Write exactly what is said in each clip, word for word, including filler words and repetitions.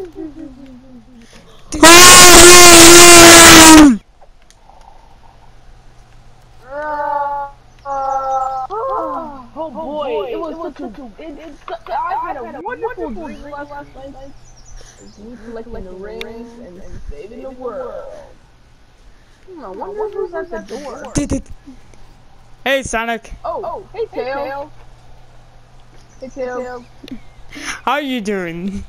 Oh boy, it was such a, it, it, I had a wonderful dream last night. Me collecting the rings and saving the world. Hmm, I wonder who's at the door. Hey, Sonic. Oh, hey, Tails. Hey, Tails. How you doing?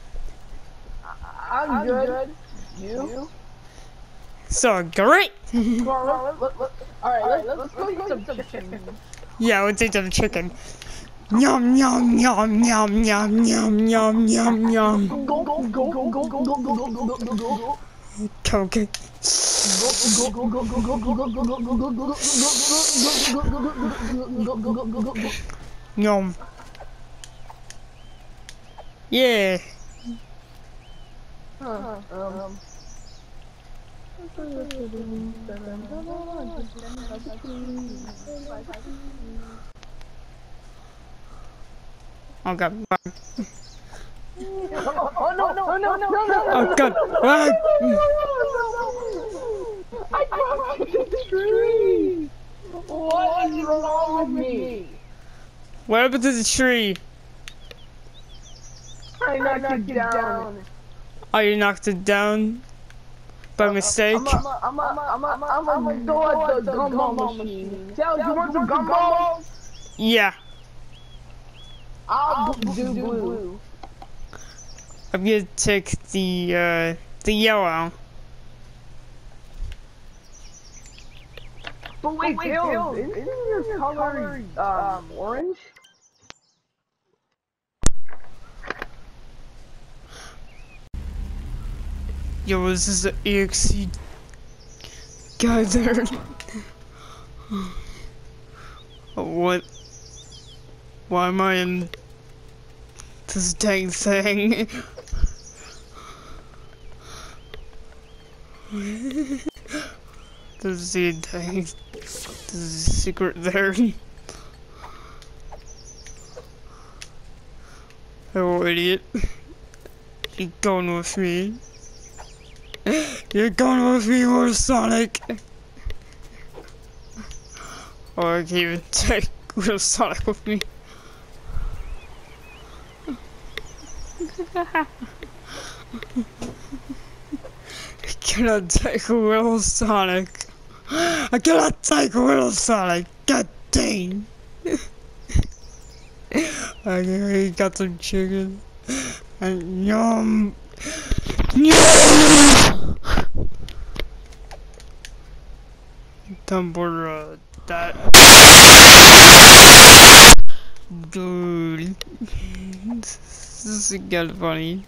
I'm good. You? So great. Alright, let's go get some chicken. Yeah, let's eat some chicken. Yum yum yum yum yum yum yum yum yum. Go go go go go go go go go go go. Okay. Yum. Yeah. Huh, um. Oh god. Oh no, no, no, no, no, no. Oh god. Ah. I broke the tree. What is wrong with me? What happened to the tree? I knocked it down. Oh, you knocked it down by mistake? I'm a, I'm a, I'm a, I'm a, I'm a go at the gumball machine. Tails, you want some gumballs? Yeah. I'll do blue. I'm gonna take the uh the yellow. But wait, but wait Tails, isn't your color um orange? Yo, this is the E X E guy there. What? Why am I in this dang thing? There's the dang. There's a secret there. Oh, idiot. You're going with me. You're going with me, or Sonic. Or I can even take little Sonic with me. I cannot take little Sonic. I cannot take little Sonic. God dang. Okay, got some chicken. And yum. Yum. Don't bother uh, that. Dude. This is getting funny.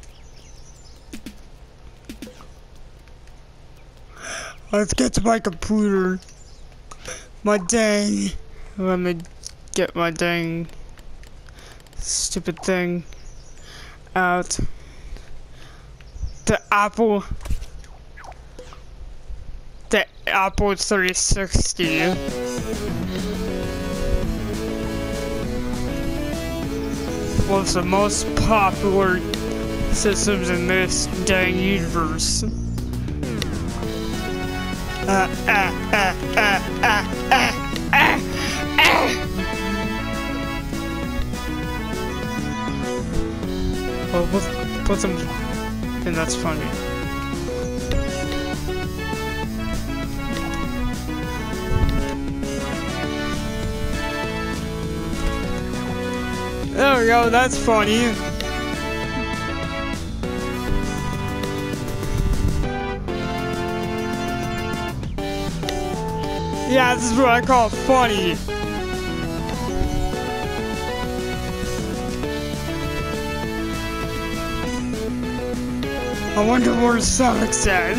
Let's get to my computer. My dang. Let me get my dang stupid thing out. The Apple. The Apple three sixty. One of the most popular systems in this dang universe. Uh, uh, uh, uh, uh, uh, uh, uh. Well, put, put some, and that's funny. There we go, that's funny. Yeah, this is what I call funny. I wonder where Sonic's at.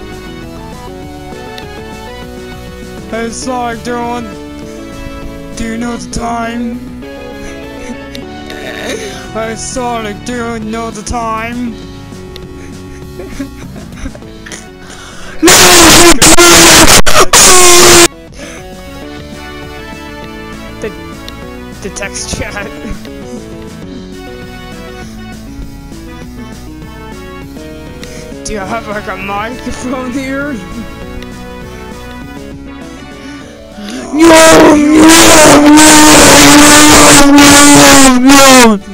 Hey Sonic, do you, want, do you know the time? Hey Sonic, do you know the time? the, the text chat. Do you have like a microphone here? No, no, no, no, no.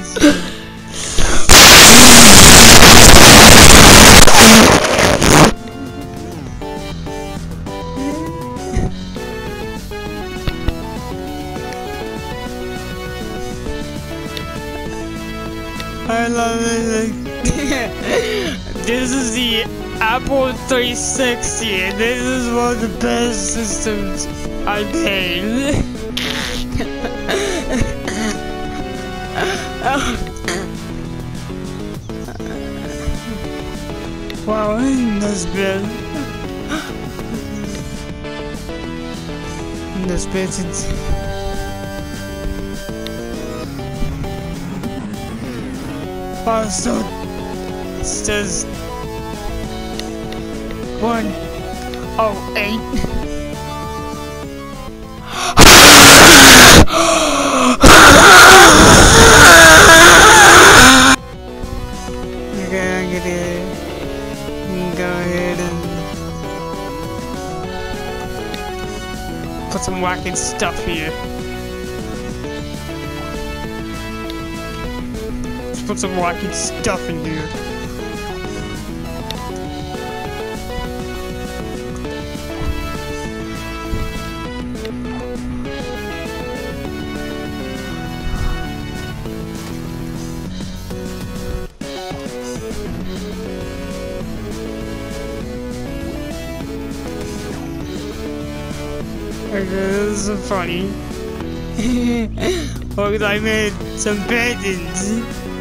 I love it. This is the Apple three sixty, and this is one of the best systems I made. Wow, that's bad. That's bad. Wow, so it says one oh eight. Okay, I'm gonna go ahead and put some wacky stuff here. Put some wacky stuff in here. Okay, this is funny. Look, I made some paintings.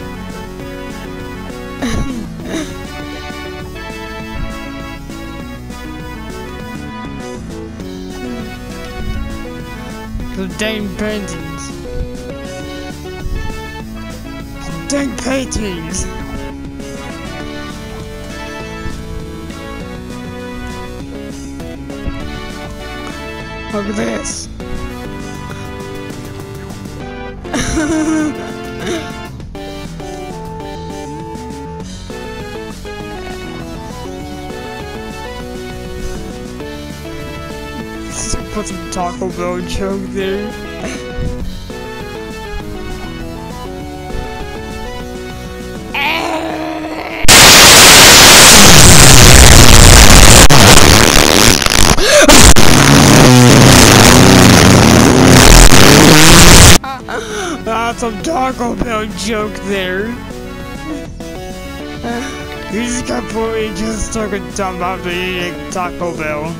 Some dang paintings. Some dang paintings. Look at this. Put some Taco Bell joke there. That's some Taco Bell joke there. He's completely just took a dump after eating Taco Bell.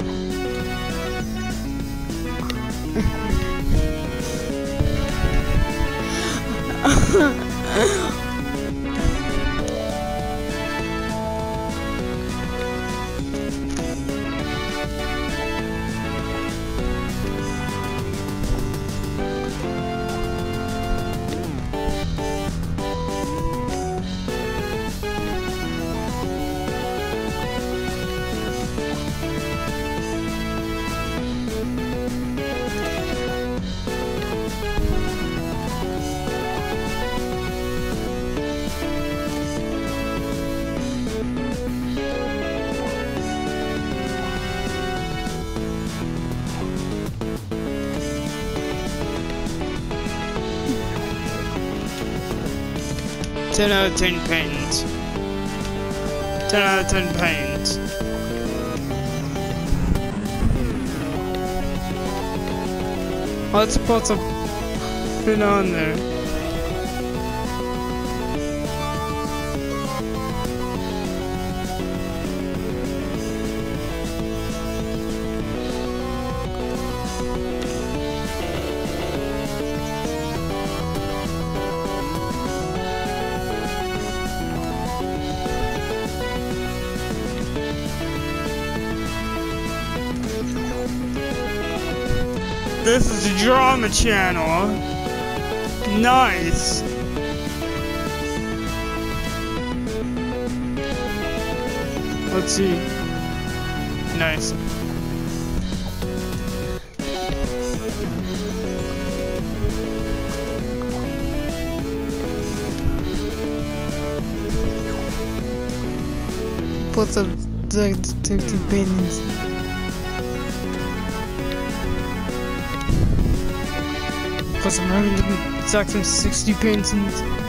ten out of ten paint. ten out of ten paint. Let's put some pin on there. This is the drama channel. Nice. Let's see. Nice. put the thirty pins. Plus I'm having to exact some sixty pins and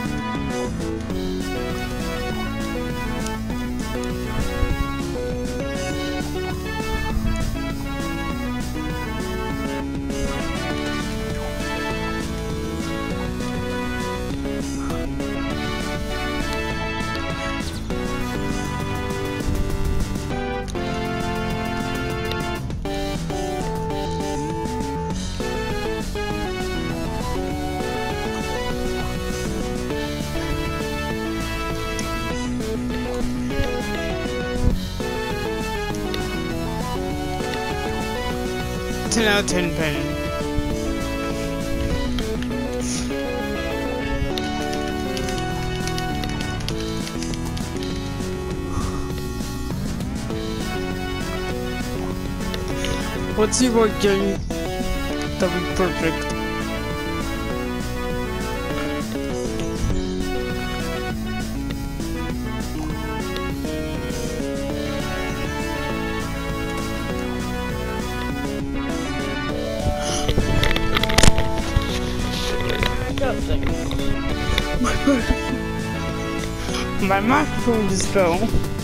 ten out of ten penny. Let's see what game that would be perfect. My microphone just fell.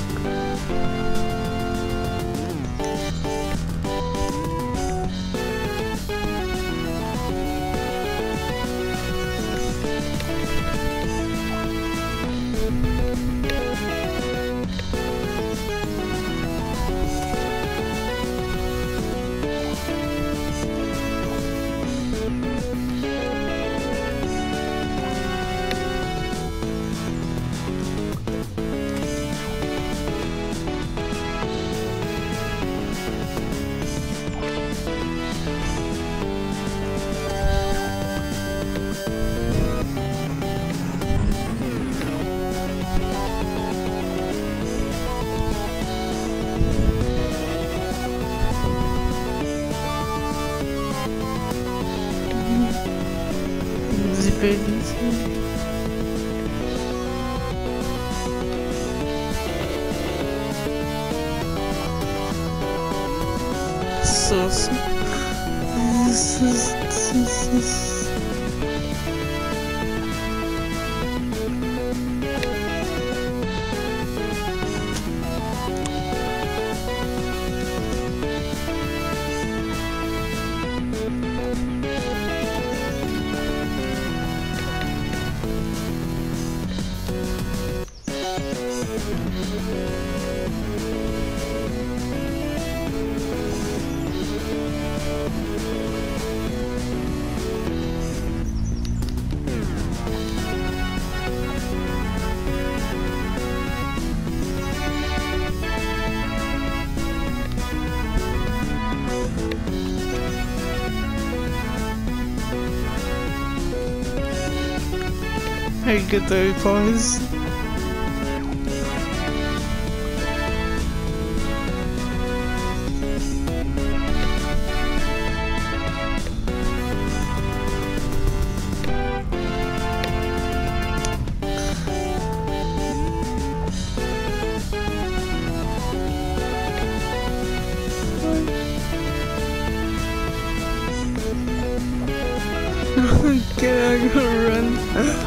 Babies. So, so this is this is Hey, good day, boys. Okay, I'm gonna run.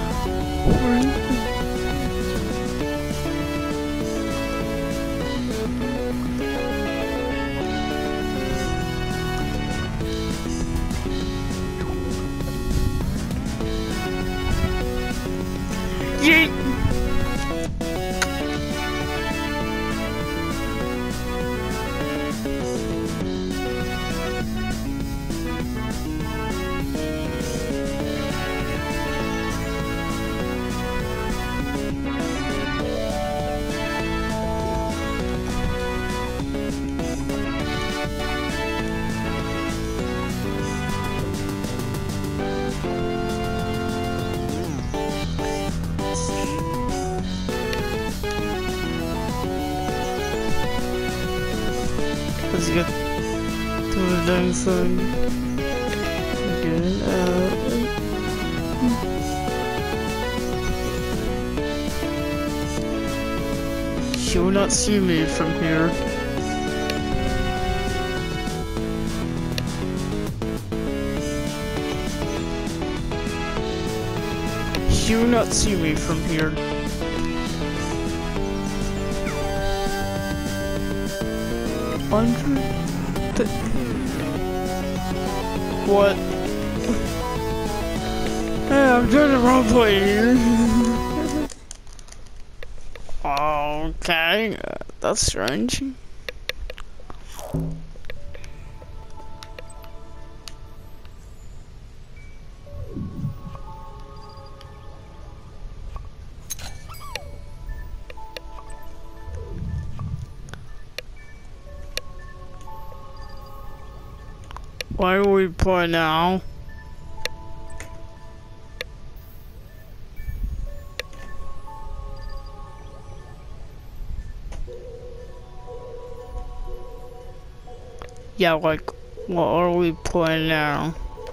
Yeet. Let's get to the dang side. Get out. She will not see me from here. She will not see me from here. Hundred. What? Hey, I'm doing the wrong play here. Okay, uh, that's strange. Why do we play now? Yeah, like, what are we playing now?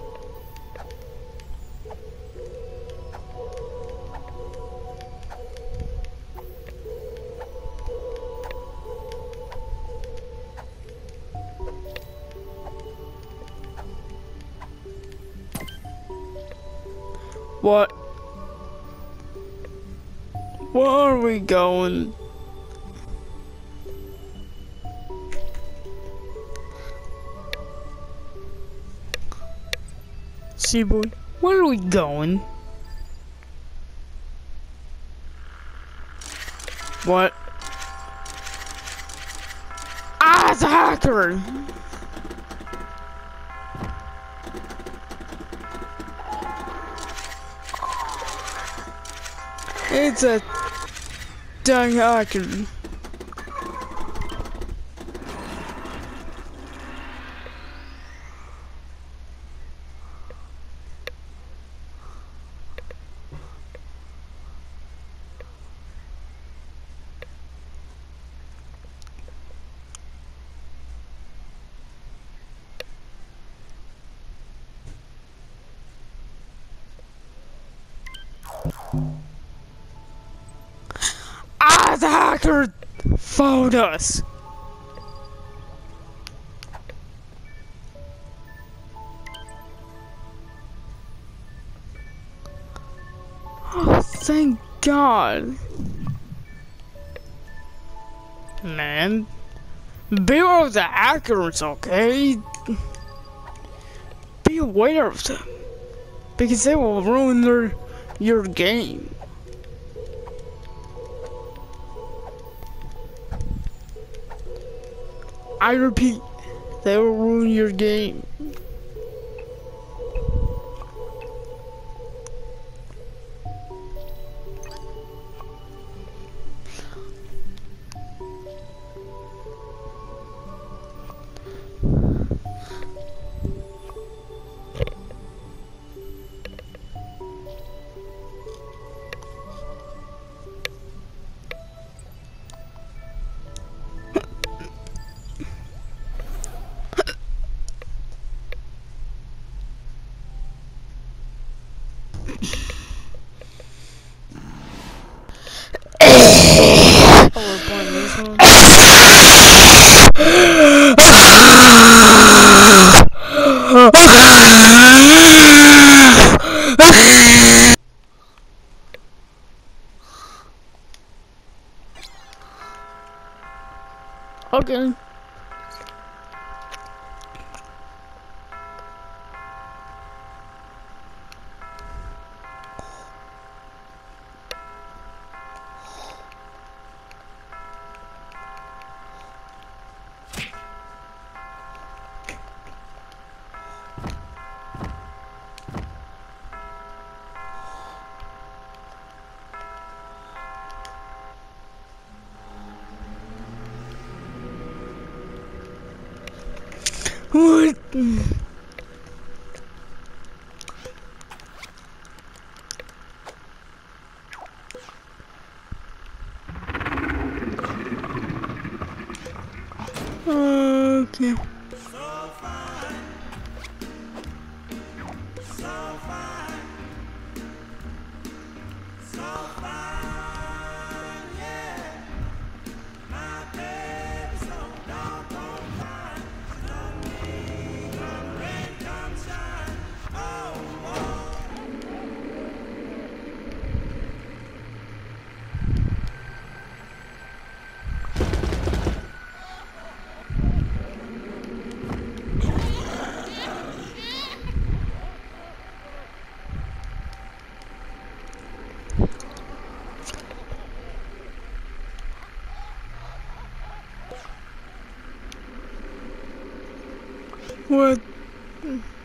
What? Where are we going? See, boy, where are we going? What? Ah, it's a hacker! It's a dang hacker. Ah, the hacker found us. Oh, thank God. Man, beware of the hackers, okay? Be aware of them, because they will ruin their, your game. I repeat, they will ruin your game. Oh, we're playing this one. Okay. What? Okay. What?